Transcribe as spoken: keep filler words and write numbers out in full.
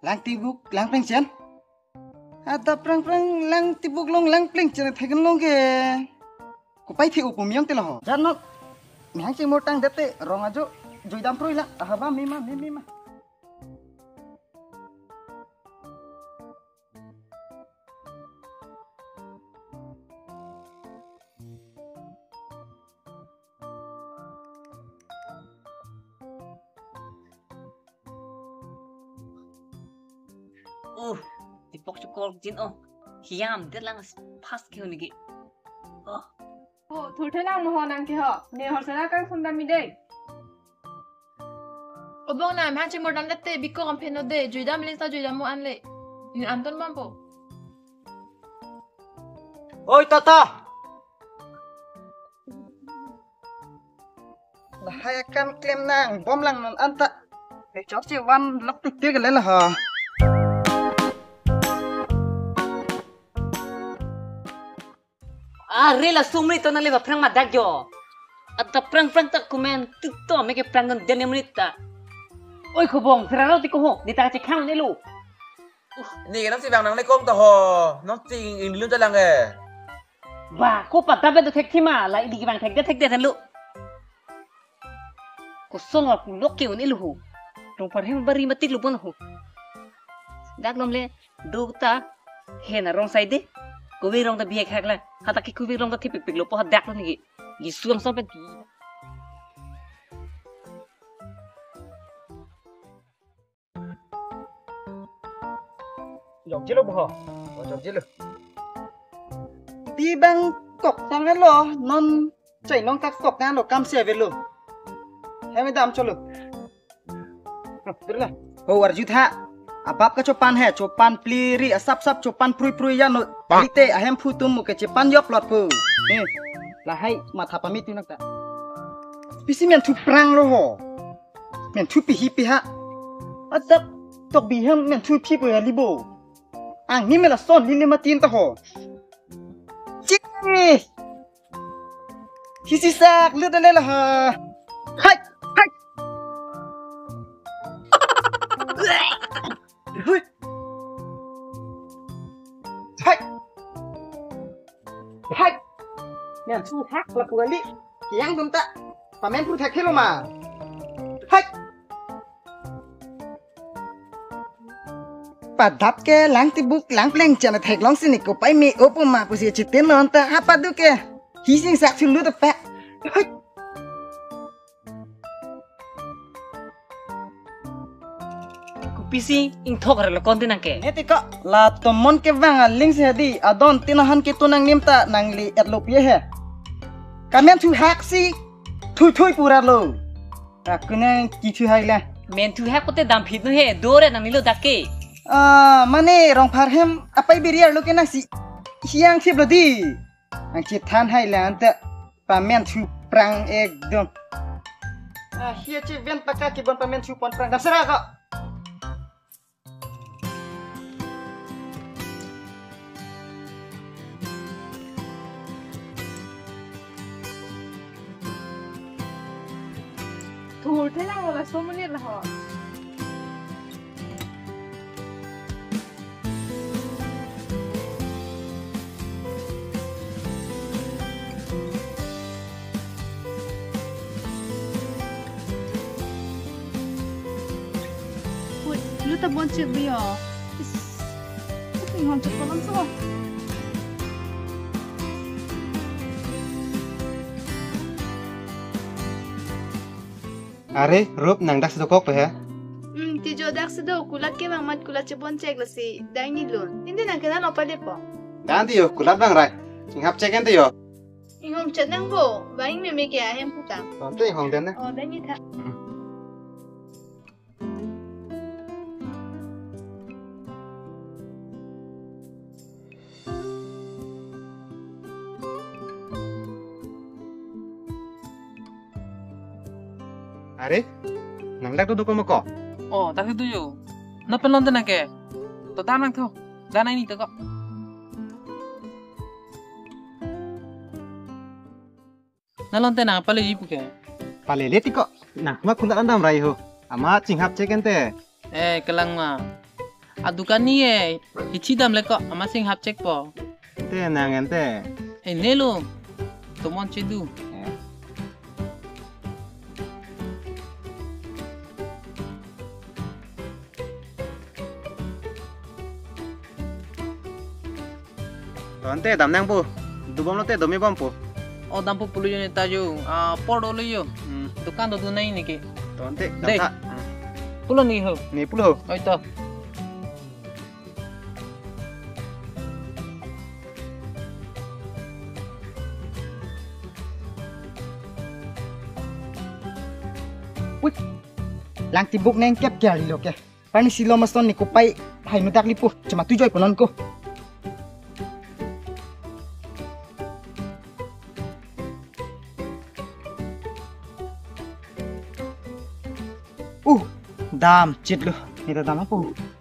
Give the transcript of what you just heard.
lang tibuk lang pleng chen. Ada prang prang lang tibuk long lang pleng chen thegen long ke. Ko pai thi upum yang tela ho. Jan no mi hang chi motang dete rong ajo joidam proi la ahaba mima mima. Oh, di pok cukol jin oh, hiam dia lang pas kau ni. Oh, oh, thulthai lang mo nang ki ho, ne hor sana kang sundam mi dei. Obong na ma chi modam dette bikko kam pheno de, juidam le sa juidam mo an le. Ni anton mampo. Oi tata. Lah hayakan klaim nang bom lang nan anta. Pe chop chi wan lok tik tik le la ha. ah rela sumri to na leva prang madak jo. Atau prang prang tak komen tu to make prang dan dia menita. Oi khobong, seralo ti ko ho, di ta chi khang ni lu. Ni cái nó sẽ vàng nắng lấy công tao hồ nó chỉ in lươn cho làng nghề Wah, ko patah betul tek cima, lah di bang tek dia tek dia lu. Ko song aku lokeu ni lu. Rong parhem bari mati lu pun ho. Dak nom le dukta hena rong side ko vi rong ta biek hak la. Hata ki ku vi rong ta tipik pik lu po dak lu ni. Gi suang sampai ti. Jom je lo bo. Jom je lo. Đi bang cọc sang hết lo, non chảy non các cọc ngang lo cam xe về lo. Hay mới đam cho lo. Được rồi. Oh arju tha. Apap ka chopan he, chopan pliri, asap sap chopan prui prui ya no. Lite ahem phutum mu ke chopan yop lot pu. Ni. Lah hai matha pamit tu nak ta. Pisi men thu prang lo ho. Men thu pi hi pi ha. Atap tok bi hem men thu pi pu ya libo. Ang ni mela son lili matin ta ho. Cih, hisi sak lu dah lelah. Hai, hai. Hui, hai, hai. Yang tu hak laku kali, yang belum tak. Pamen pun tak kilo mah. Hai. Padap ke lang tibuk lang pleng chana thek long sini ko pai me opo ma pusi chitin non ta apa du ke hising sak chulu ta pa Ko pisi ing thok relo konti nang ke. eti ko la tomon ke wanga ling se di adon tinahan ke tunang nimta nang li etlo pie he kamen tu hak si thui thui pura lo akune ki thu hai la Men tu hak kote dam phit no he, dore nang nilo dakke. Ah, mana rong parhem apa beriar lo kena si siang sip lo di. Ang citan hai lah ante pamen tu prang ekdom. Ah, hia ci ven pakai kibon pamen tu pon prang dasar kok. Thulthai lang mo la somunit la ho. Lu ta bon chik bi yo. Ni hon chik kon so. Are, rup nang dak sedokok pe ha? Hmm, ti jo dak sedo kulat ke bang mat kulat chik bon chek la si dai ni lun. Hindi nang kena lo pale po. Dan ti yo kulat bang rai. Sing hap cek ente yo. Ingom chat nang bo, baing me me ke ahem putang. Tonte hong den na. Oh, dai ni tha. Are, nang dak tu dokon mako. Oh, tak itu yo. Napa nonton nak ke? To tanang tu. Dana ini tu kok. Nalonte na pale jipu ke. Pale leti kok. Nah, ma kundak andam rai ho. Ama cing hap cek ente. Eh, kelang ma. A dukan ni eh. Hichi dam le ko amasing hap cek po. Te nangen te. Eh nelo. Tomon cedu. Tonte dam nang po. Dubom lo te domi bom po. O dampu pulu yo neta yo. Ah por lo yo. Hmm. Dukan do du nai ni ke. Tonte Dek. dam ta. Pulo ni ho. Ni pulo. Oi to. Lang tibuk neng kep kya lo ke. Pani silo maston ni kupai hai nu tak lipu cuma tujoy ponon ko. Uh, dam cit lo. Nita dam apa?